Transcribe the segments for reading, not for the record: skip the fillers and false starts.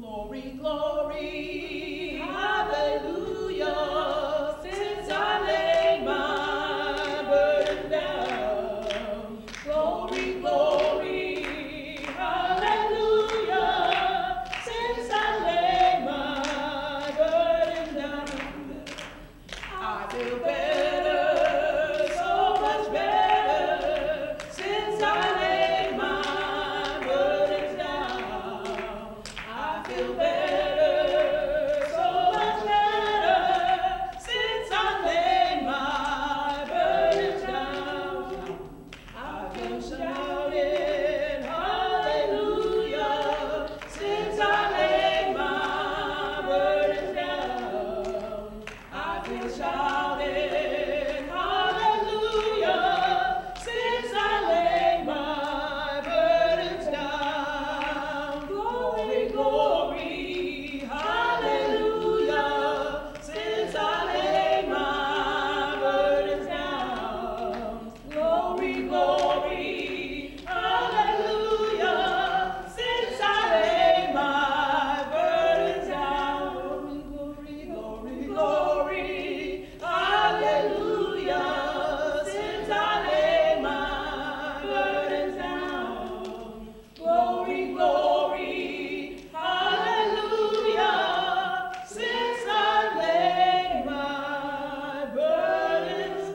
Glory, glory, hallelujah, since I laid my burden down. Glory, glory, hallelujah, since I laid my burden down. I feel better, so much better, since I laid my burdens down. I feel better, so much better, since I laid my burdens down. I've been shouting hallelujah, since I laid my burdens down. I've been shouting hallelujah, since I laid my burdens down. Glory, glory, hallelujah, since I laid my burdens down. Glory, glory, hallelujah, since I laid my burdens down. Glory, glory, glory, hallelujah, since I laid my burdens down. Glory, glory, hallelujah, since I laid my burdens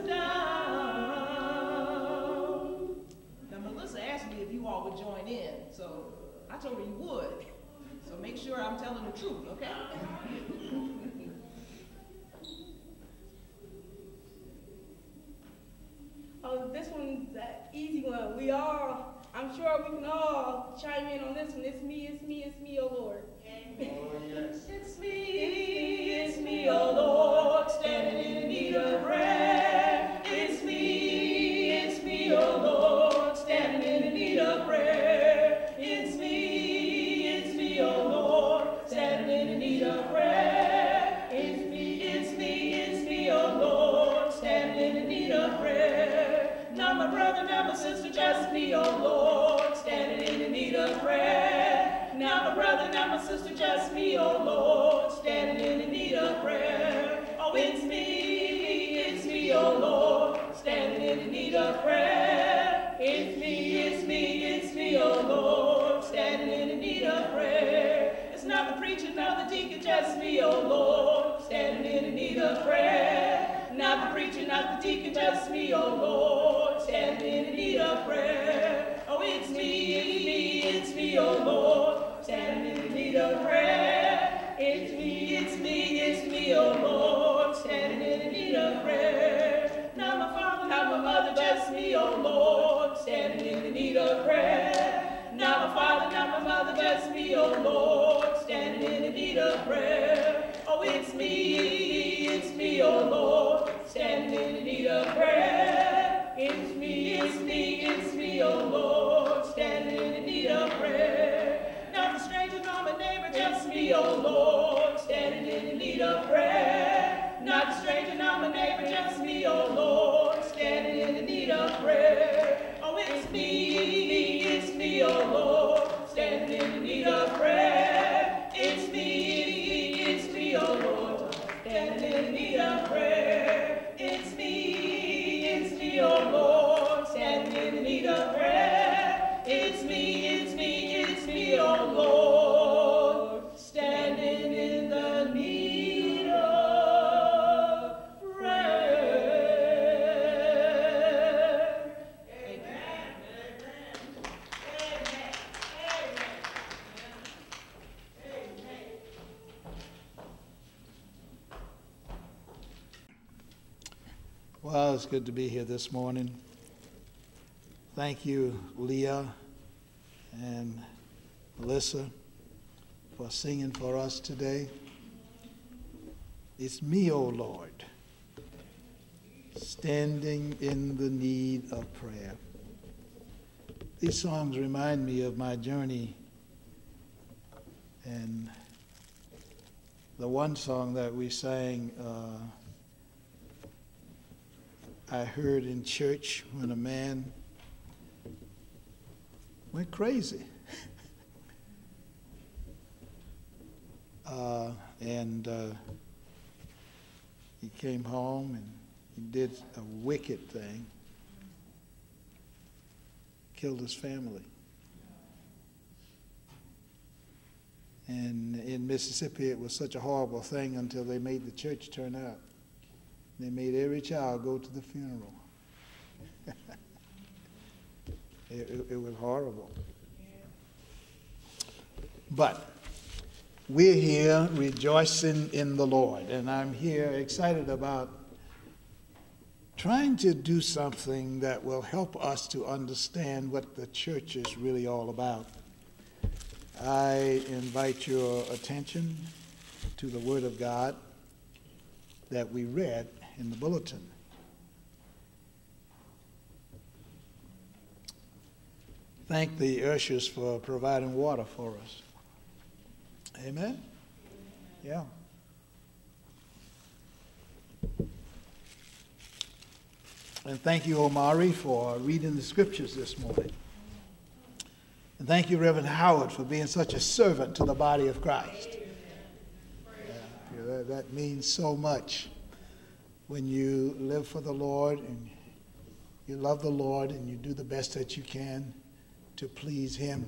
down. Now, Melissa asked me if you all would join in, so I told her you would. So make sure I'm telling the truth, okay? Oh, this one's an easy one. I'm sure we can all chime in on this one. It's me, oh Lord. Oh, yes. It's me, oh Lord, standing in need of prayer. It's me, oh Lord, standing in need of prayer. It's me, oh Lord, standing in need of prayer. It's me, oh Lord, standing in need of prayer. Not my brother, not my sister, just me, oh Lord, standing in need of prayer. Not my brother, not my sister, just me, oh Lord, standing in need of prayer. Oh, it's me, oh Lord, standing in need of prayer. It's me, oh Lord, standing in need of prayer. It's not the preacher, not the deacon, just me, oh Lord, standing in need of prayer. Not the preacher, not the deacon, just me, oh Lord, standing in need of prayer. Oh, it's me, oh Lord, standing in need of prayer. It's me, oh Lord, standing in need of prayer. Not my father, not my mother, just me, oh Lord, standing in need of prayer. Not my father, not my mother, just me, oh Lord, standing in need of prayer. Oh, it's me, oh Lord, standing in need of prayer. It's me, oh Lord, standing in need of prayer. Not the stranger, not my neighbor, just me, oh Lord, standing in need of prayer. Not the stranger, not my neighbor, just me, oh Lord, standing in need of prayer. Oh, it's me, oh Lord, standing in need of prayer. It's me, oh Lord, standing in need of prayer. It's me, oh Lord, standing in need of prayer. It's me, oh Lord, standing in the need of prayer. Amen. Well, it's good to be here this morning. Thank you, Leah and Melissa, for singing for us today. It's me, O Lord, standing in the need of prayer. These songs remind me of my journey, and the one song that we sang, I heard in church when a man went crazy. and he came home and he did a wicked thing, killed his family. And in Mississippi, it was such a horrible thing until they made the church turn out. They made every child go to the funeral. It was horrible. But we're here rejoicing in the Lord, and I'm here excited about trying to do something that will help us to understand what the church is really all about. I invite your attention to the Word of God that we read in the bulletin. Thank the ushers for providing water for us. Amen? Yeah. And thank you, Omari, for reading the scriptures this morning. And thank you, Reverend Howard, for being such a servant to the body of Christ. Yeah, that means so much when you live for the Lord and you love the Lord and you do the best that you can to please Him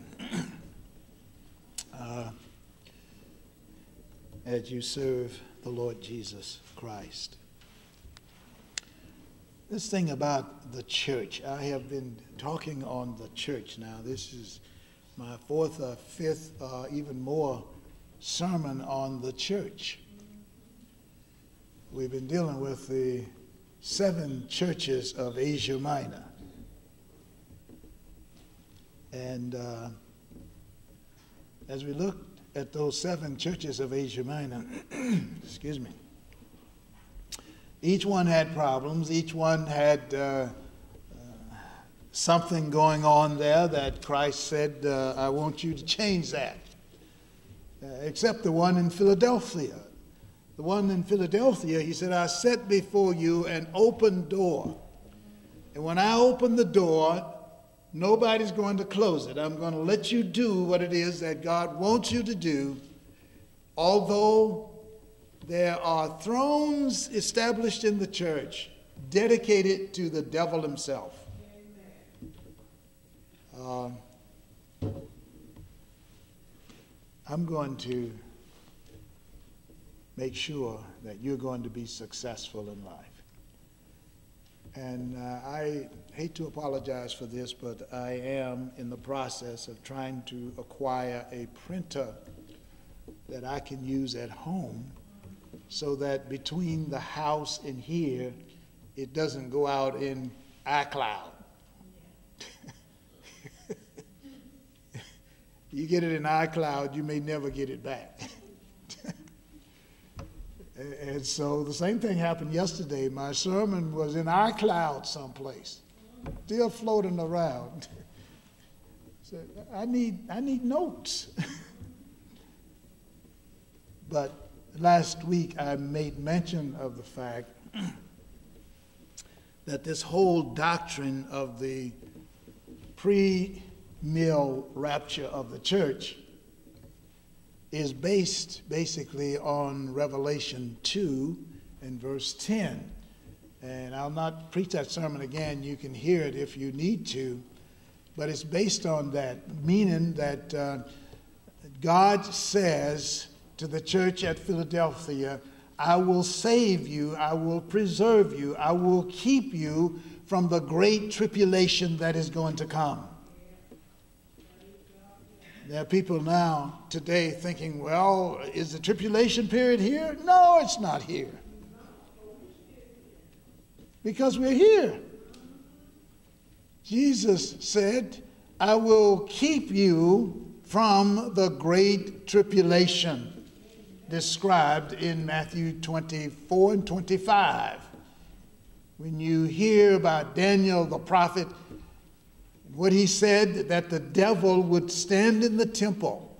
as you serve the Lord Jesus Christ. This thing about the church, I have been talking on the church now. This is my fourth or fifth, even more sermon on the church. We've been dealing with the 7 churches of Asia Minor. And as we look at those 7 churches of Asia Minor, excuse me, each one had problems. Each one had something going on there that Christ said, I want you to change that. Except the one in Philadelphia. The one in Philadelphia, he said, I set before you an open door. And when I open the door, nobody's going to close it. I'm going to let you do what it is that God wants you to do, although there are thrones established in the church dedicated to the devil himself. I'm going to make sure that you're going to be successful in life. And I hate to apologize for this, but I am in the process of trying to acquire a printer that I can use at home so that between the house and here, it doesn't go out in iCloud. You get it in iCloud, you may never get it back. And so the same thing happened yesterday. My sermon was in iCloud someplace, still floating around. So I need notes. But last week I made mention of the fact that this whole doctrine of the pre-mill rapture of the church is based basically on Revelation 2 and verse 10. And I'll not preach that sermon again. You can hear it if you need to. But it's based on that, meaning that God says to the church at Philadelphia, I will save you, I will preserve you, I will keep you from the great tribulation that is going to come. There are people now today thinking, well, is the tribulation period here? No, it's not here. Because we're here. Jesus said, I will keep you from the great tribulation described in Matthew 24 and 25. When you hear about Daniel the prophet, what he said, that the devil would stand in the temple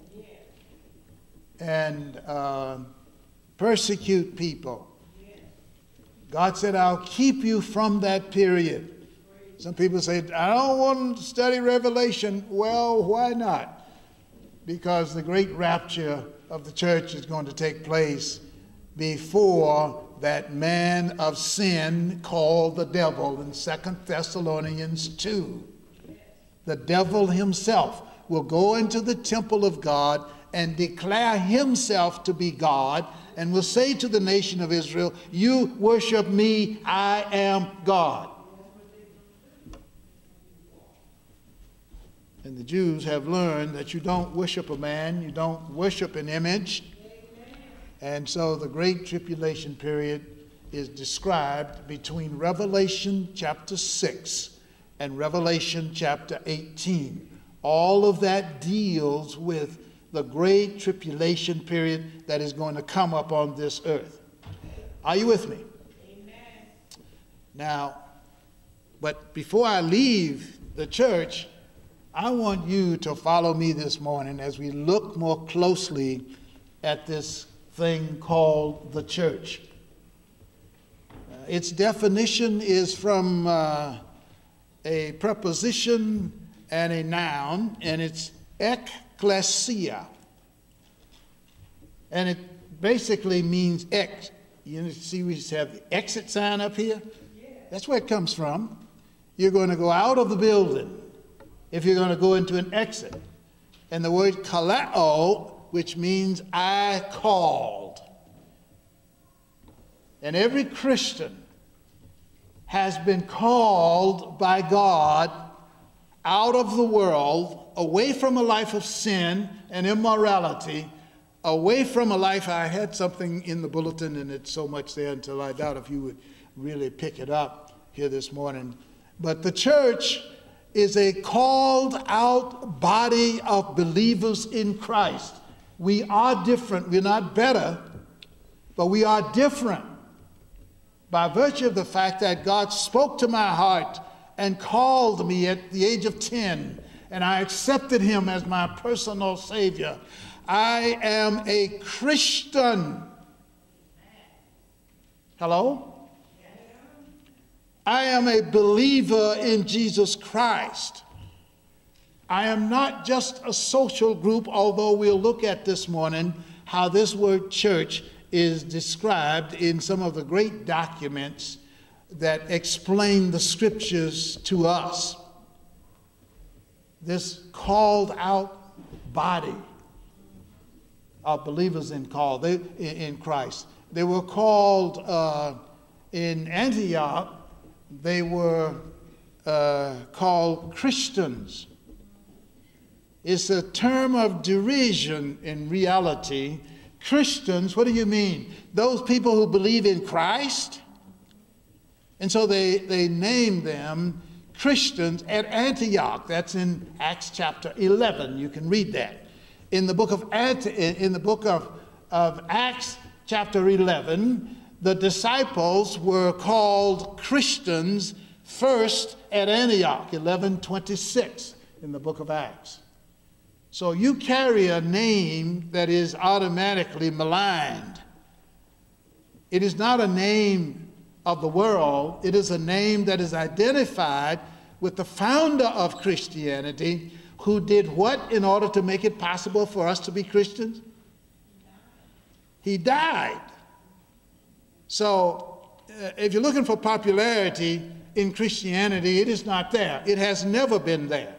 and persecute people. God said, I'll keep you from that period. Some people say, I don't want to study Revelation. Well, why not? Because the great rapture of the church is going to take place before that man of sin called the devil in 2 Thessalonians 2. The devil himself will go into the temple of God and declare himself to be God and will say to the nation of Israel, you worship me, I am God. And the Jews have learned that you don't worship a man, you don't worship an image. And so the Great Tribulation period is described between Revelation chapter 6 and Revelation chapter 18. All of that deals with the Great Tribulation period that is going to come upon this earth. Are you with me? Amen. Now, but before I leave the church, I want you to follow me this morning as we look more closely at this thing called the church. Its definition is from a preposition and a noun, and it's ekklesia. And it basically means ex. You see we have the exit sign up here? That's where it comes from. You're going to go out of the building if you're going to go into an exit. And the word kaleo, which means I called. And every Christian has been called by God out of the world, away from a life of sin and immorality, away from a life. I had something in the bulletin, and it's so much there until I doubt if you would really pick it up here this morning. But the church is a called out body of believers in Christ. We are different. We're not better, but we are different by virtue of the fact that God spoke to my heart and called me at the age of 10, and I accepted him as my personal Savior. I am a Christian. Hello? I am a believer in Jesus Christ. I am not just a social group, although we'll look at this morning how this word church is described in some of the great documents that explain the scriptures to us. This called out body of believers in Christ. They were called in Antioch, they were called Christians. It's a term of derision in reality. Christians, what do you mean? Those people who believe in Christ? And so they named them Christians at Antioch. That's in Acts chapter 11. You can read that. In the book of Acts chapter 11, the disciples were called Christians first at Antioch, 11:26 in the book of Acts. So you carry a name that is automatically maligned. It is not a name of the world. It is a name that is identified with the founder of Christianity, who did what in order to make it possible for us to be Christians? He died. So if you're looking for popularity in Christianity, it is not there. It has never been there.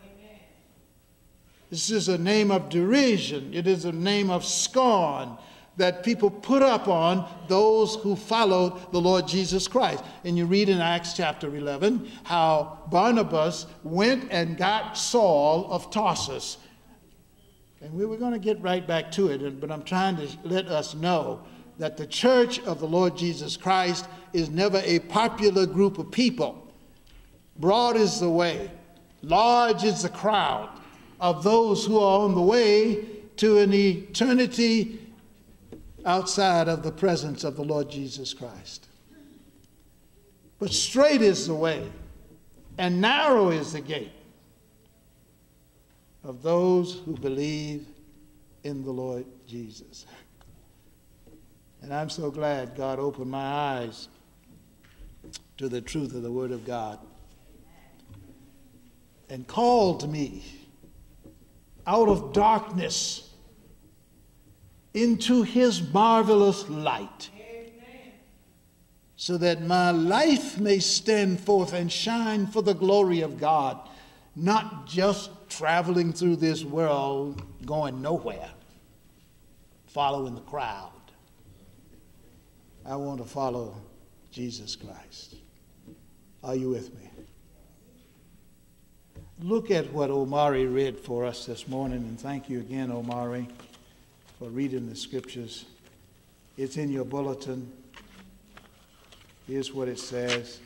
This is a name of derision. It is a name of scorn that people put up on those who followed the Lord Jesus Christ. And you read in Acts chapter 11 how Barnabas went and got Saul of Tarsus. And we were going to get right back to it, but I'm trying to let us know that the church of the Lord Jesus Christ is never a popular group of people. Broad is the way, large is the crowd of those who are on the way to an eternity outside of the presence of the Lord Jesus Christ. But straight is the way, and narrow is the gate of those who believe in the Lord Jesus. And I'm so glad God opened my eyes to the truth of the Word of God and called me out of darkness into his marvelous light, so that my life may stand forth and shine for the glory of God, not just traveling through this world going nowhere, following the crowd. I want to follow Jesus Christ. Are you with me? Look at what Omari read for us this morning, and thank you again, Omari, for reading the scriptures. It's in your bulletin. Here's what it says.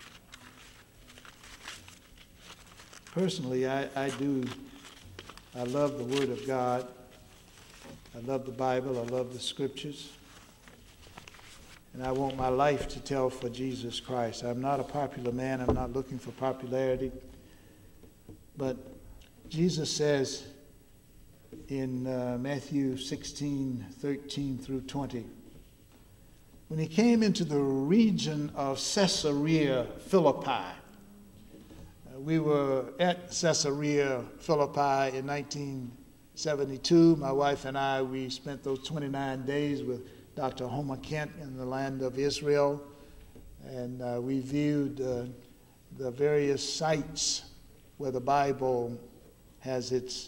Personally, I love the Word of God. I love the Bible. I love the scriptures. And I want my life to tell for Jesus Christ. I'm not a popular man. I'm not looking for popularity. But Jesus says in Matthew 16:13 through 20, when he came into the region of Caesarea Philippi, we were at Caesarea Philippi in 1972. My wife and I, we spent those 29 days with Dr. Homer Kent in the land of Israel, and we viewed the various sites where the Bible has its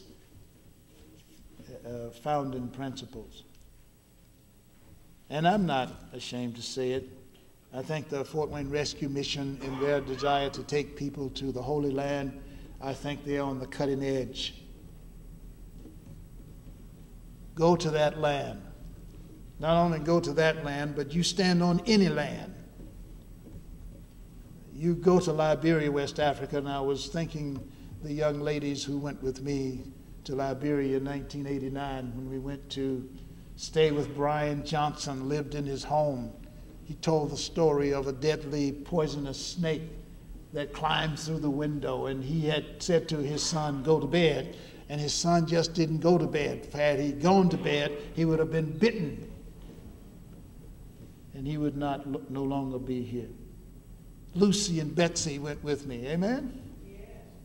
founding principles. And I'm not ashamed to say it. I think the Fort Wayne Rescue Mission, in their desire to take people to the Holy Land, I think they're on the cutting edge. Go to that land. Not only go to that land, but you stand on any land. You go to Liberia, West Africa, and I was thinking the young ladies who went with me to Liberia in 1989 when we went to stay with Brian Johnson, lived in his home. He told the story of a deadly poisonous snake that climbed through the window, and he had said to his son, go to bed, and his son just didn't go to bed. Had he gone to bed, he would have been bitten, and he would no longer be here. Lucy and Betsy went with me. Amen? Yes.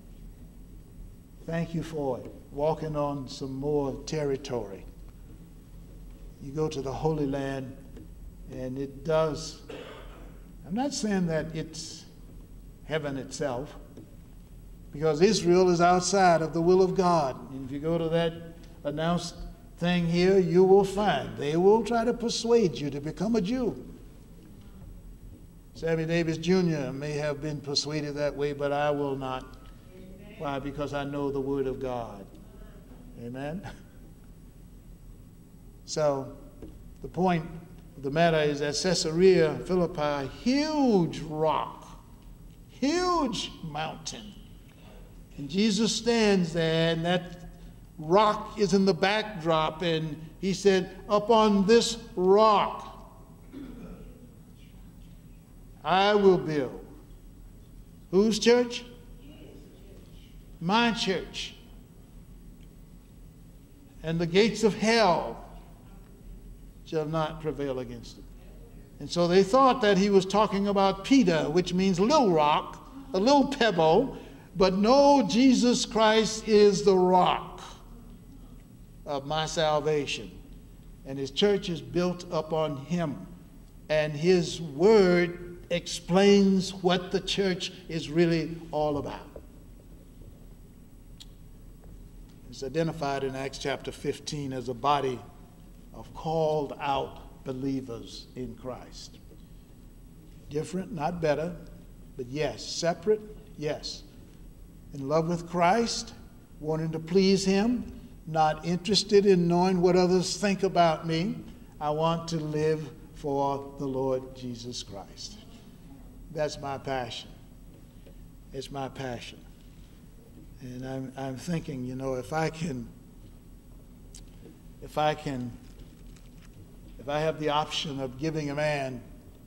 Thank you for it. Walking on some more territory. You go to the Holy Land, and it does. I'm not saying that it's heaven itself, because Israel is outside of the will of God. And if you go to that announced thing here, you will find they will try to persuade you to become a Jew. Sammy Davis Jr. may have been persuaded that way, but I will not. Amen. Why? Because I know the Word of God. Amen? So, the point of the matter is that Caesarea Philippi, huge rock, huge mountain. And Jesus stands there, and that rock is in the backdrop, and he said, upon this rock I will build. Whose church? My church. And the gates of hell shall not prevail against it. And so they thought that he was talking about Peter, which means little rock, a little pebble, but no, Jesus Christ is the rock of my salvation. And his church is built upon him. And his word explains what the church is really all about. It's identified in Acts chapter 15 as a body of called out believers in Christ. Different, not better, but yes. Separate, yes. In love with Christ, wanting to please him, not interested in knowing what others think about me. I want to live for the Lord Jesus Christ. That's my passion. It's my passion. And I'm thinking, you know, if I have the option of giving a man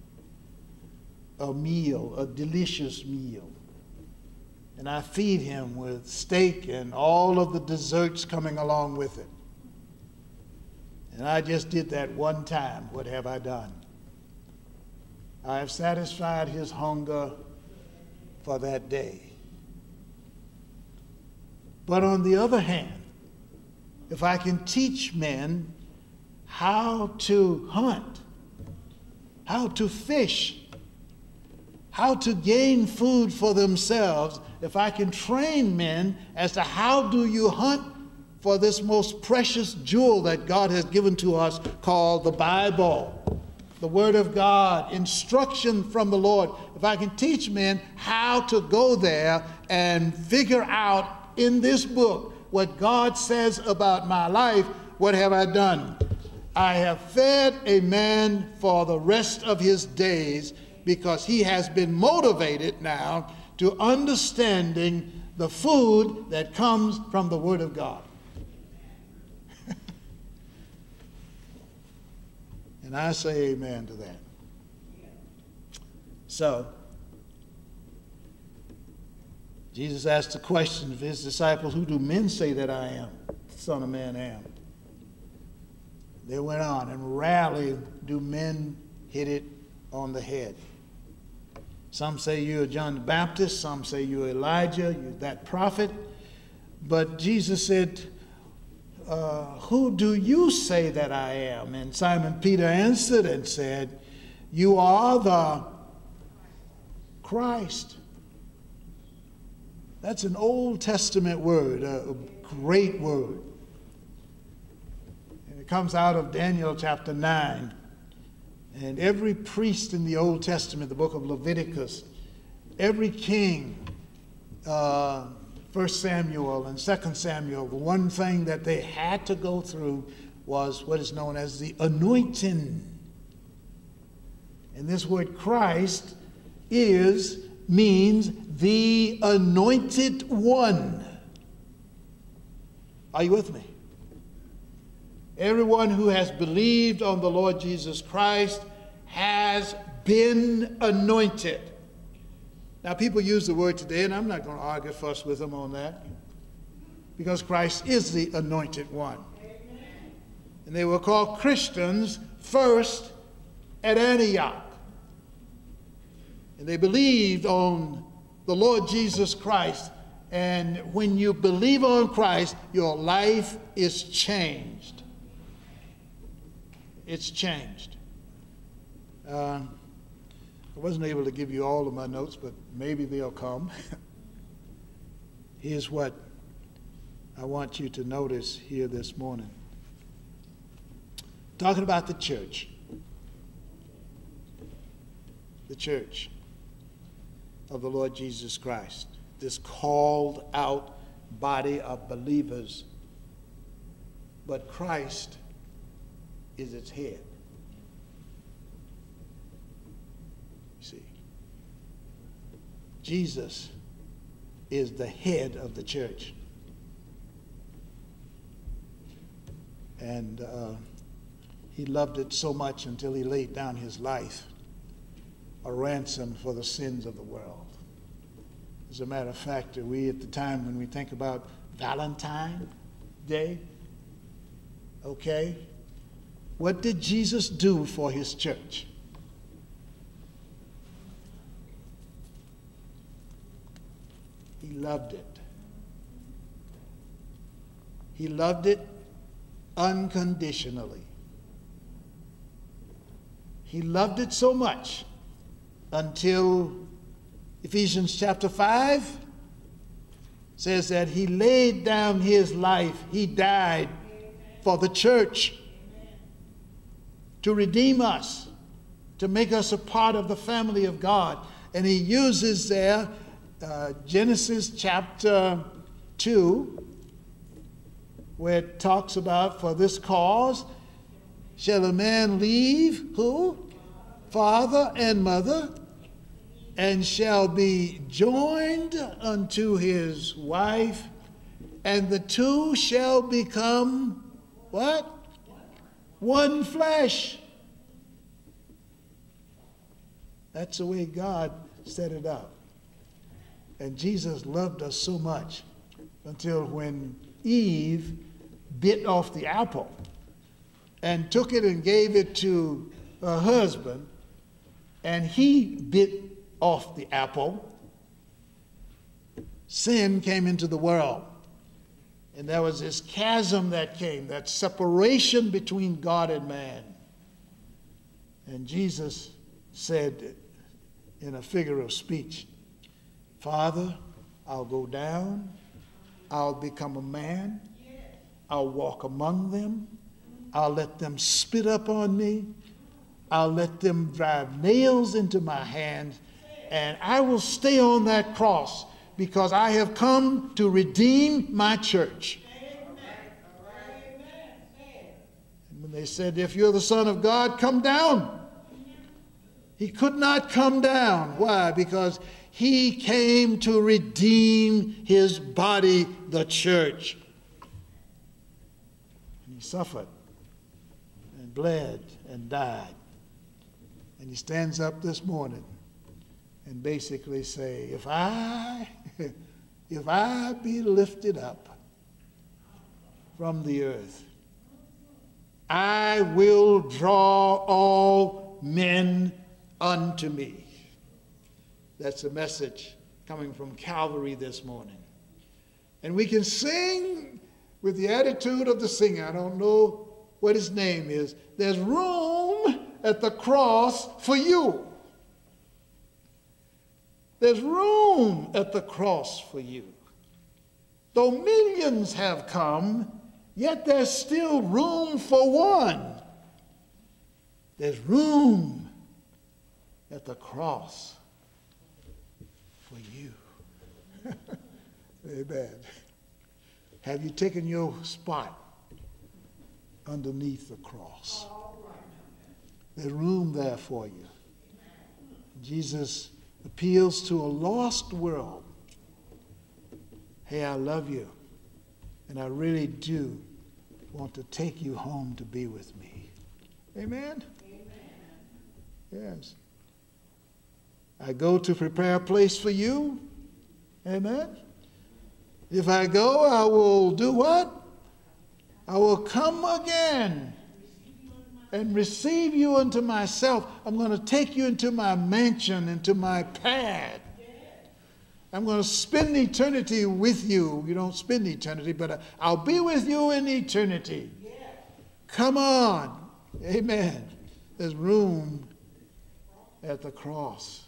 a meal, a delicious meal, and I feed him with steak and all of the desserts coming along with it, and I just did that one time, what have I done? I have satisfied his hunger for that day. But on the other hand, if I can teach men how to hunt, how to fish, how to gain food for themselves, if I can train men as to how do you hunt for this most precious jewel that God has given to us called the Bible, the Word of God, instruction from the Lord. If I can teach men how to go there and figure out in this book what God says about my life, what have I done? I have fed a man for the rest of his days, because he has been motivated now to understanding the food that comes from the Word of God. And I say amen to that. So, Jesus asked the question of his disciples, who do men say that I am, the Son of Man am? They went on, and rarely do men hit it on the head. Some say you're John the Baptist, some say you're Elijah, you're that prophet. But Jesus said, who do you say that I am? And Simon Peter answered and said, you are the Christ. That's an Old Testament word, a great word. And it comes out of Daniel chapter 9. And every priest in the Old Testament, the book of Leviticus, every king, 1 Samuel and 2 Samuel, the one thing that they had to go through was what is known as the anointing. And this word Christ means the anointed one. Are you with me? Everyone who has believed on the Lord Jesus Christ has been anointed. Now, people use the word today, and I'm not going to argue fuss with them on that, because Christ is the anointed one. And they were called Christians first at Antioch. And they believed on the Lord Jesus Christ. And when you believe on Christ, your life is changed. It's changed. I wasn't able to give you all of my notes, but maybe they'll come. Here's what I want you to notice here this morning. Talking about the church. The church of the Lord Jesus Christ. This called out body of believers. But Christ is its head. You see, Jesus is the head of the church. And he loved it so much until he laid down his life, a ransom for the sins of the world. As a matter of fact, we at the time when we think about Valentine's Day, okay, what did Jesus do for his church? He loved it. He loved it unconditionally. He loved it so much until Ephesians chapter 5 says that he laid down his life. He died for the church to redeem us, to make us a part of the family of God. And he uses there Genesis chapter 2, where it talks about, for this cause shall a man leave, who? Father and mother, and shall be joined unto his wife, and the two shall become what? One flesh. That's the way God set it up. And Jesus loved us so much until when Eve bit off the apple and took it and gave it to her husband, and he bit off the apple, sin came into the world. And there was this chasm that came, that separation between God and man. And Jesus said in a figure of speech, Father, I'll go down, I'll become a man, I'll walk among them, I'll let them spit up on me, I'll let them drive nails into my hands, and I will stay on that cross because I have come to redeem my church. And when they said, if you're the Son of God, come down. He could not come down. Why? Because he came to redeem his body, the church. And he suffered and bled and died. And he stands up this morning and basically say, if I be lifted up from the earth, I will draw all men unto me. That's a message coming from Calvary this morning. And we can sing with the attitude of the singer. I don't know what his name is. There's room at the cross for you. There's room at the cross for you. Though millions have come, yet there's still room for one. There's room at the cross for you. Amen. Have you taken your spot underneath the cross? There's room there for you. Jesus appeals to a lost world. Hey, I love you, and I really do want to take you home to be with me. Amen? Yes. I go to prepare a place for you. Amen? If I go, I will do what? I will come again and receive you unto myself. I'm going to take you into my mansion, into my pad. I'm going to spend eternity with you. You don't spend eternity, but I'll be with you in eternity. Come on. Amen. There's room at the cross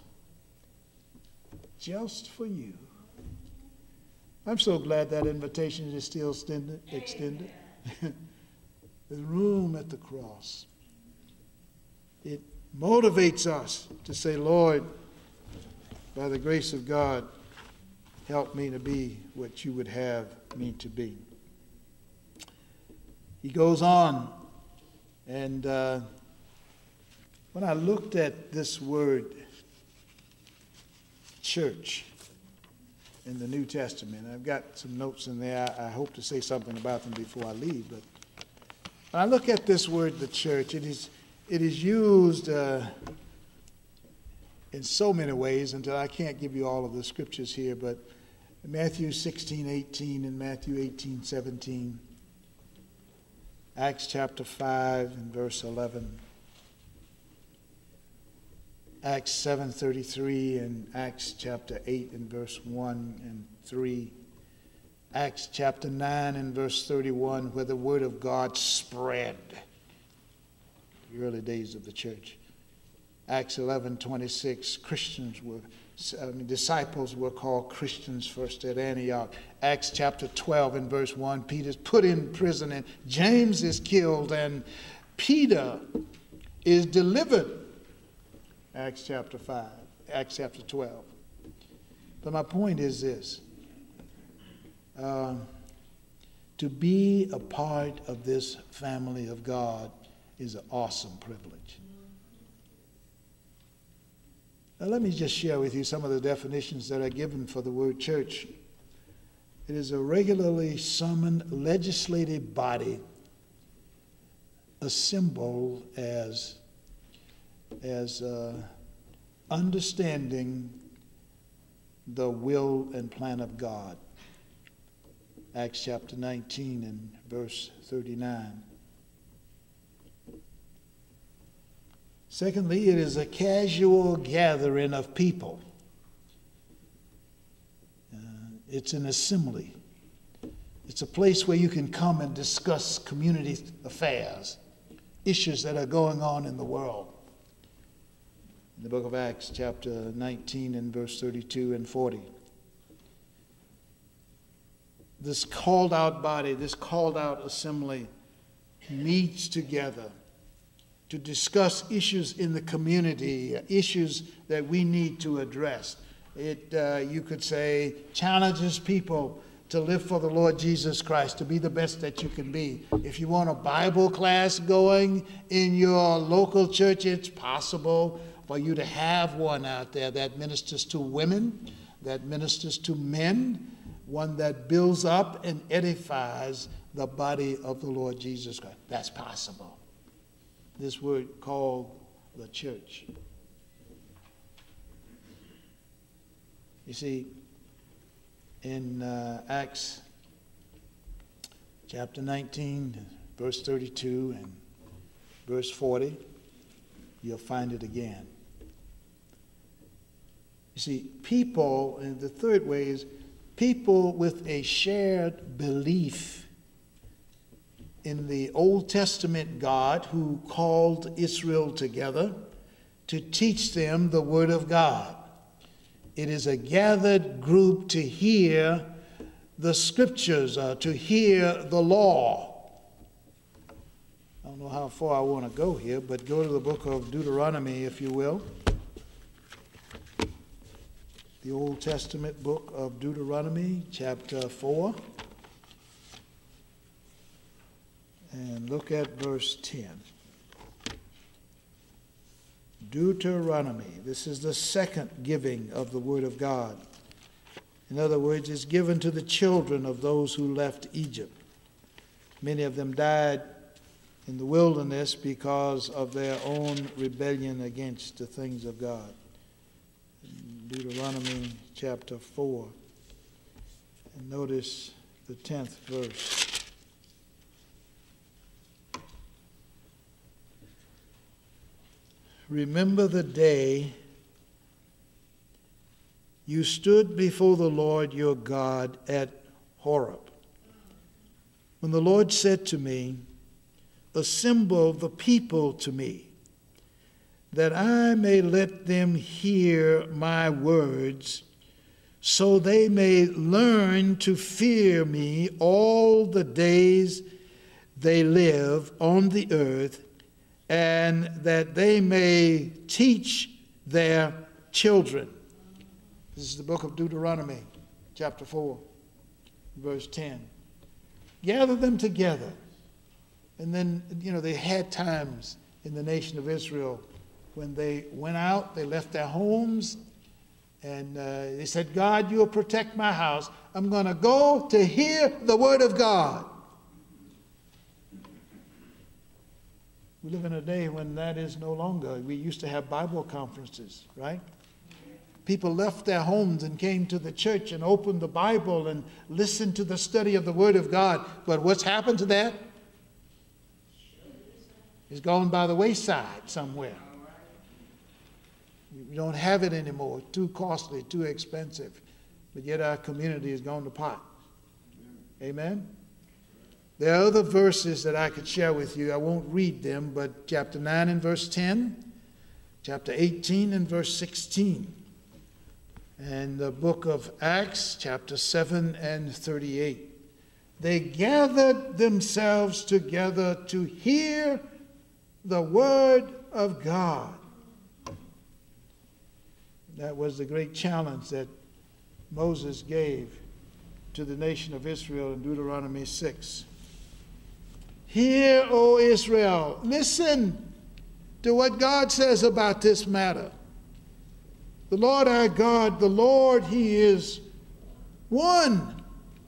just for you. I'm so glad that invitation is still extended. There's room at the cross. It motivates us to say, Lord, by the grace of God, help me to be what you would have me to be. He goes on, and when I looked at this word, church, in the New Testament, I've got some notes in there. I hope to say something about them before I leave, but when I look at this word, the church, it is used in so many ways until I can't give you all of the scriptures here, but Matthew 16:18 and Matthew 18:17, Acts chapter 5 and verse 11, Acts 7:33 and Acts chapter 8 and verse 1 and 3, Acts chapter 9 and verse 31, where the word of God spread, the early days of the church. Acts 11:26, disciples were called Christians first at Antioch. Acts chapter 12 and verse 1, Peter's put in prison and James is killed and Peter is delivered. Acts chapter 5, Acts chapter 12. But my point is this. To be a part of this family of God is an awesome privilege. Now, let me just share with you some of the definitions that are given for the word church. It is a regularly summoned legislative body assembled as understanding the will and plan of God. Acts chapter 19 and verse 39. Secondly, it is a casual gathering of people. It's an assembly. It's a place where you can come and discuss community affairs, issues that are going on in the world. In the book of Acts, chapter 19 and verse 32 and 40. This called out body, this called out assembly meets together to discuss issues in the community, issues that we need to address. It, you could say, challenges people to live for the Lord Jesus Christ, to be the best that you can be. If you want a Bible class going in your local church, it's possible for you to have one out there that ministers to women, that ministers to men, one that builds up and edifies the body of the Lord Jesus Christ. That's possible. This word called the church. You see, in Acts chapter 19, verse 32 and verse 40, you'll find it again. You see, people, and the third way is people with a shared belief in the Old Testament God who called Israel together to teach them the Word of God. It is a gathered group to hear the Scriptures, to hear the law. I don't know how far I want to go here, but go to the book of Deuteronomy, if you will. The Old Testament book of Deuteronomy, chapter 4. And look at verse 10. Deuteronomy. This is the second giving of the Word of God. In other words, it's given to the children of those who left Egypt. Many of them died in the wilderness because of their own rebellion against the things of God. Deuteronomy chapter 4. And notice the 10th verse. Remember the day you stood before the Lord your God at Horeb, when the Lord said to me, assemble the people to me, that I may let them hear my words, so they may learn to fear me all the days they live on the earth, and that they may teach their children. This is the book of Deuteronomy, chapter 4, verse 10. Gather them together. And then, they had times in the nation of Israel when they went out, they left their homes, and they said, God, you'll protect my house. I'm going to go to hear the word of God. We live in a day when that is no longer. We used to have Bible conferences, right? People left their homes and came to the church and opened the Bible and listened to the study of the Word of God. But what's happened to that? It's gone by the wayside somewhere. We don't have it anymore. Too costly, too expensive. But yet our community has gone to pot. Amen? There are other verses that I could share with you. I won't read them, but chapter 9 and verse 10, chapter 18 and verse 16, and the book of Acts, chapter 7 and 38. They gathered themselves together to hear the word of God. That was the great challenge that Moses gave to the nation of Israel in Deuteronomy 6. Hear, O Israel, listen to what God says about this matter. The Lord our God, the Lord, He is one.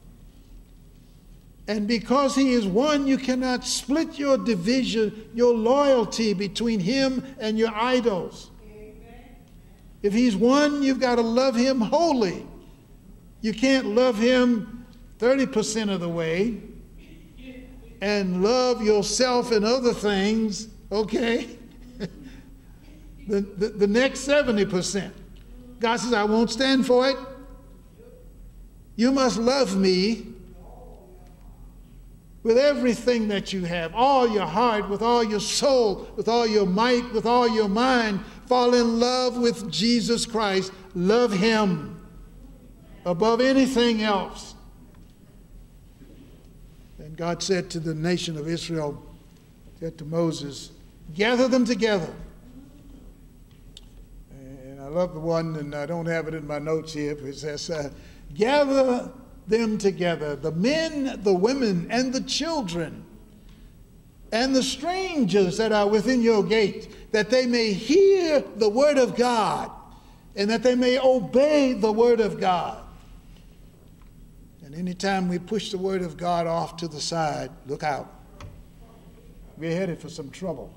And because He is one, you cannot split your division, your loyalty between Him and your idols. Amen. If He's one, you've got to love Him wholly. You can't love Him 30% of the way and love yourself and other things, okay? the next 70%. God says, I won't stand for it. You must love me with everything that you have, all your heart, with all your soul, with all your might, with all your mind. Fall in love with Jesus Christ. Love him above anything else. And God said to the nation of Israel, said to Moses, gather them together. And I love the one, and I don't have it in my notes here, but it says, gather them together, the men, the women, and the children, and the strangers that are within your gate, that they may hear the word of God, and that they may obey the word of God. And anytime we push the word of God off to the side, look out. We're headed for some trouble.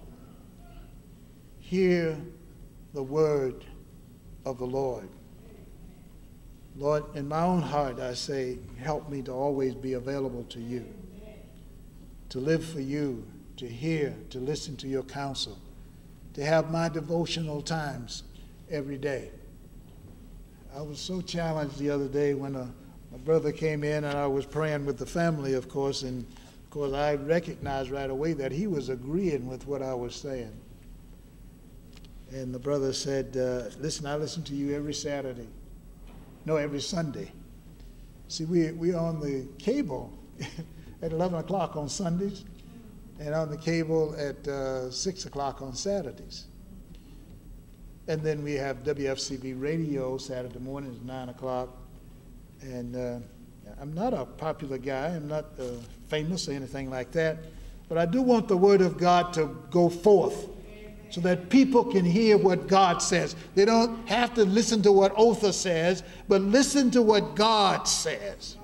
Hear the word of the Lord. Lord, in my own heart, I say, help me to always be available to you, to live for you, to hear, to listen to your counsel, to have my devotional times every day. I was so challenged the other day when a brother came in, and I was praying with the family, of course, and of course I recognized right away that he was agreeing with what I was saying. And the brother said, listen, I listen to you every Saturday. No, every Sunday. See, we're on the cable at 11 o'clock on Sundays, and on the cable at 6 o'clock on Saturdays. And then we have WFCB radio Saturday mornings, 9 o'clock. And I'm not a popular guy. I'm not famous or anything like that. But I do want the word of God to go forth so that people can hear what God says. They don't have to listen to what Otha says, but listen to what God says.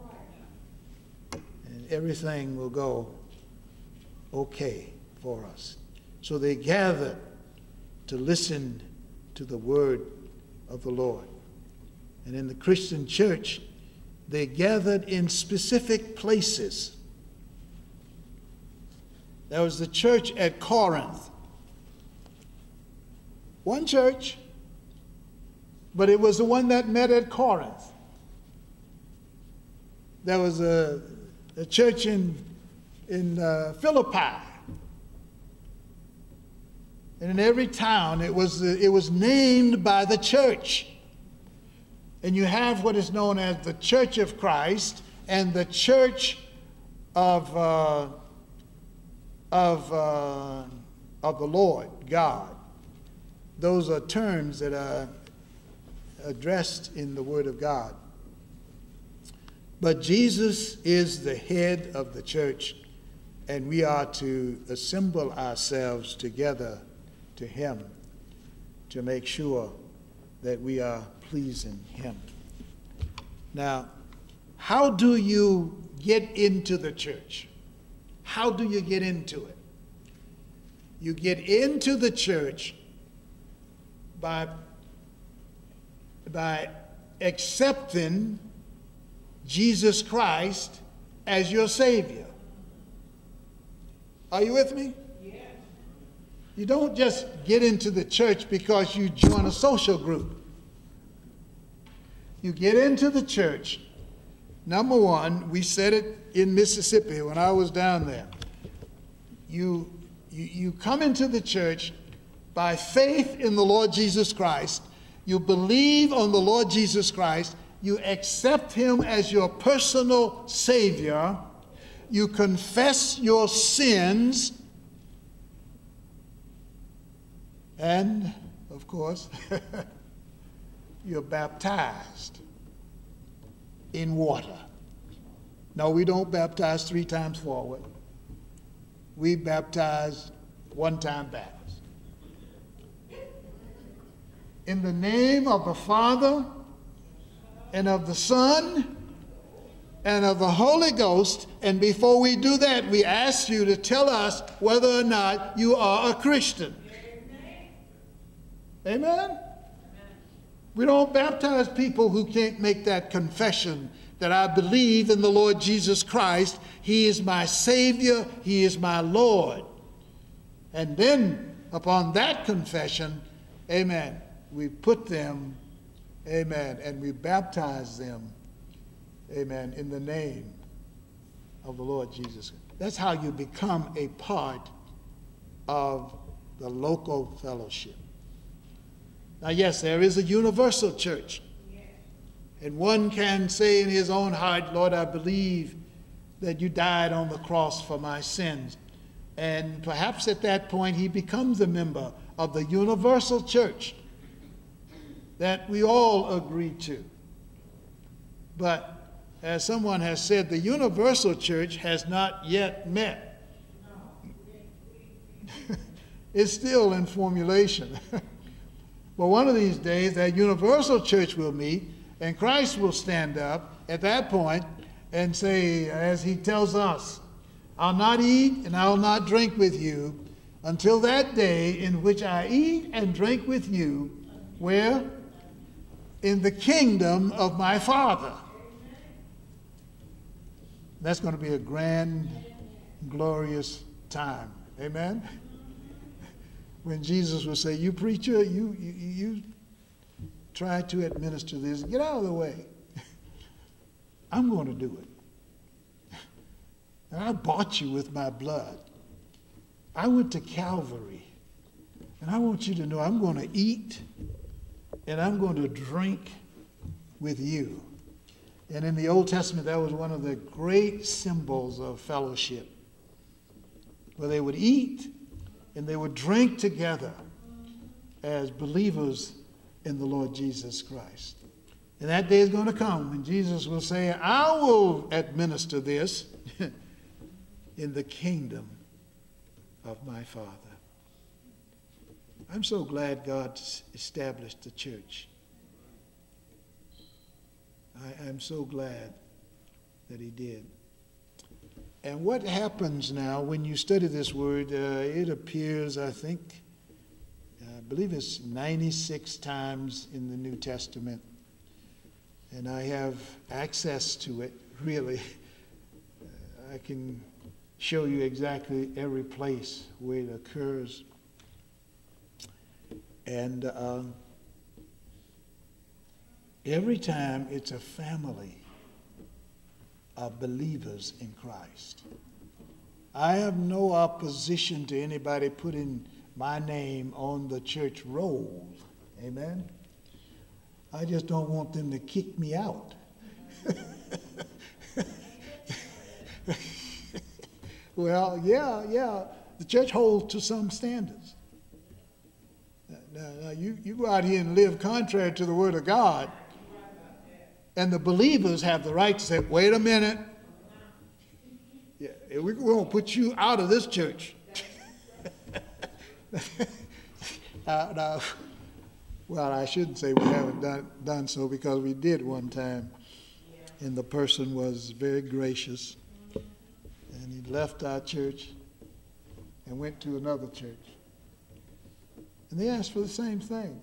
And everything will go okay for us. So they gathered to listen to the word of the Lord. And in the Christian church, they gathered in specific places. There was the church at Corinth. One church, but it was the one that met at Corinth. There was a church in Philippi. And in every town, it was named by the church. And you have what is known as the Church of Christ and the Church of the Lord God. Those are terms that are addressed in the Word of God. But Jesus is the head of the church, and we are to assemble ourselves together to him to make sure that we are pleasing him. Now, how do you get into the church? How do you get into it? You get into the church by accepting Jesus Christ as your Savior. Are you with me? Yes. You don't just get into the church because you join a social group. You get into the church. Number one, we said it in Mississippi when I was down there. You come into the church by faith in the Lord Jesus Christ. You believe on the Lord Jesus Christ. You accept him as your personal Savior. You confess your sins. And, of course, you're baptized in water. No, we don't baptize 3 times forward. We baptize 1 time backwards. In the name of the Father, and of the Son, and of the Holy Ghost. And before we do that, we ask you to tell us whether or not you are a Christian. Amen? Amen? We don't baptize people who can't make that confession that I believe in the Lord Jesus Christ. He is my Savior. He is my Lord. And then upon that confession, amen, we put them, amen, and we baptize them, amen, in the name of the Lord Jesus. That's how you become a part of the local fellowship. Now, yes, there is a universal church. And one can say in his own heart, Lord, I believe that you died on the cross for my sins. And perhaps at that point he becomes a member of the universal church that we all agree to. But as someone has said, the universal church has not yet met. It's still in formulation. But one of these days, that universal church will meet, and Christ will stand up at that point and say, as he tells us, I'll not eat and I'll not drink with you until that day in which I eat and drink with you, where? In the kingdom of my Father. That's going to be a grand, glorious time. Amen? When Jesus will say, you preacher, you try to administer this. Get out of the way. I'm going to do it. And I bought you with my blood. I went to Calvary. And I want you to know I'm going to eat and I'm going to drink with you. And in the Old Testament, that was one of the great symbols of fellowship, where they would eat and they would drink together as believers in the Lord Jesus Christ. And that day is going to come when Jesus will say, I will administer this in the kingdom of my Father. I'm so glad God established the church. I'm so glad that he did. And what happens now when you study this word, it appears, I believe it's 96 times in the New Testament. And I have access to it, really. I can show you exactly every place where it occurs. And every time it's a family of believers in Christ. I have no opposition to anybody putting my name on the church roll. Amen? I just don't want them to kick me out. Well, yeah. The church holds to some standards. Now, you go out here and live contrary to the Word of God, and the believers have the right to say, wait a minute. Yeah, we're going to put you out of this church. Well, I shouldn't say we haven't done so, because we did one time. And the person was very gracious. And he left our church and went to another church. And they asked for the same thing.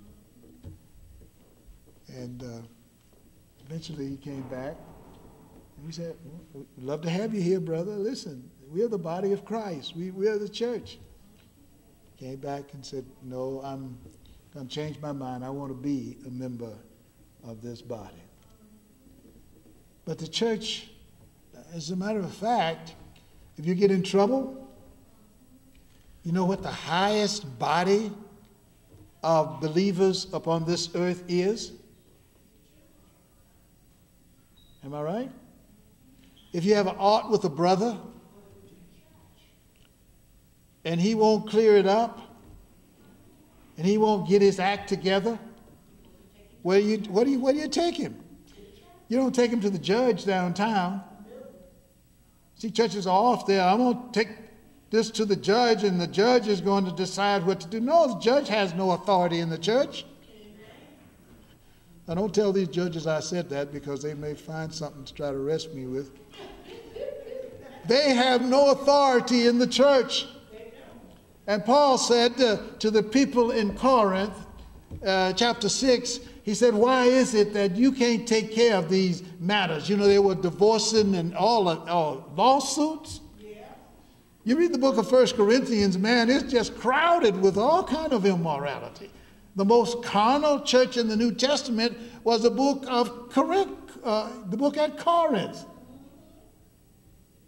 And eventually he came back. And we said, we'd love to have you here, brother. Listen, we're the body of Christ. We're the church. Came back and said, no, I'm going to change my mind. I want to be a member of this body. But the church, as a matter of fact, if you get in trouble, you know what the highest body of believers upon this earth is? Am I right? If you have an ought with a brother and he won't clear it up and he won't get his act together, where do you take him? You don't take him to the judge downtown. See, churches are off there. I'm going to take this to the judge, and the judge is going to decide what to do. No, the judge has no authority in the church. I don't tell these judges I said that, because they may find something to try to arrest me with. They have no authority in the church. And Paul said to the people in Corinth, chapter 6, he said, why is it that you can't take care of these matters? You know, they were divorcing and all lawsuits. Yeah. You read the book of 1 Corinthians, man, it's just crowded with all kind of immorality. The most carnal church in the New Testament was the book of Corinth, the book at Corinth.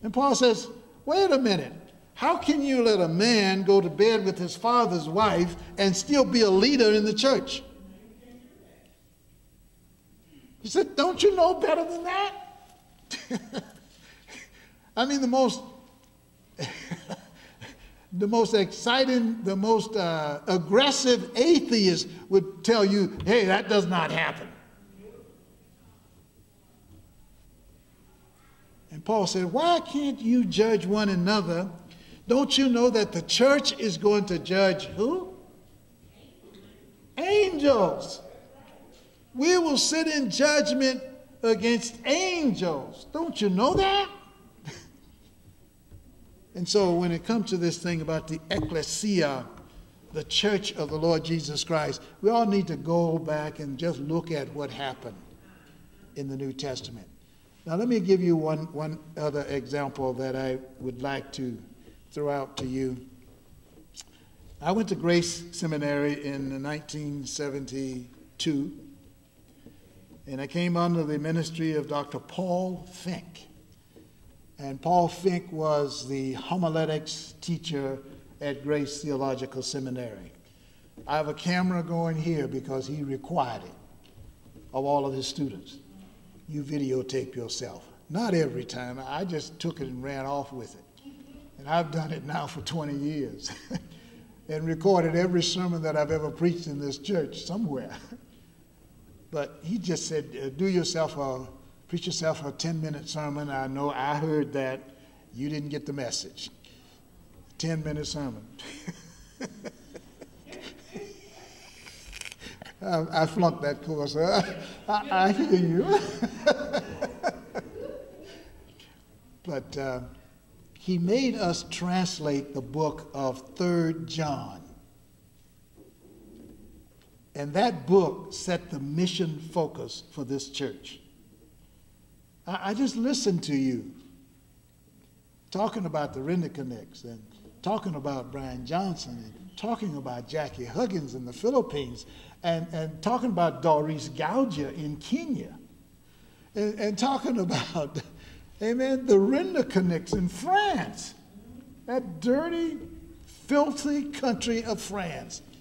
And Paul says, wait a minute. How can you let a man go to bed with his father's wife and still be a leader in the church? He said, don't you know better than that? I mean, the most exciting, the most aggressive atheist would tell you, hey, that does not happen. And Paul said, why can't you judge one another? Don't you know that the church is going to judge who? Angels. We will sit in judgment against angels. Don't you know that? And so when it comes to this thing about the ecclesia, the church of the Lord Jesus Christ, we all need to go back and just look at what happened in the New Testament. Now let me give you one other example that I would like to throw out to you. I went to Grace Seminary in 1972, and I came under the ministry of Dr. Paul Fink. And Paul Fink was the homiletics teacher at Grace Theological Seminary. I have a camera going here because he required it of all of his students. You videotape yourself. Not every time. I just took it and ran off with it. And I've done it now for 20 years and recorded every sermon that I've ever preached in this church somewhere. But he just said, preach yourself a 10-minute sermon. I know I heard that. You didn't get the message. 10-minute sermon. I flunked that course. I hear you. But he made us translate the book of 3 John. And that book set the mission focus for this church. I just listened to you talking about the Rindiconics and talking about Brian Johnson and talking about Jackie Huggins in the Philippines and talking about Doris Gaudia in Kenya and talking about, amen, the Rindiconics in France, that dirty, filthy country of France.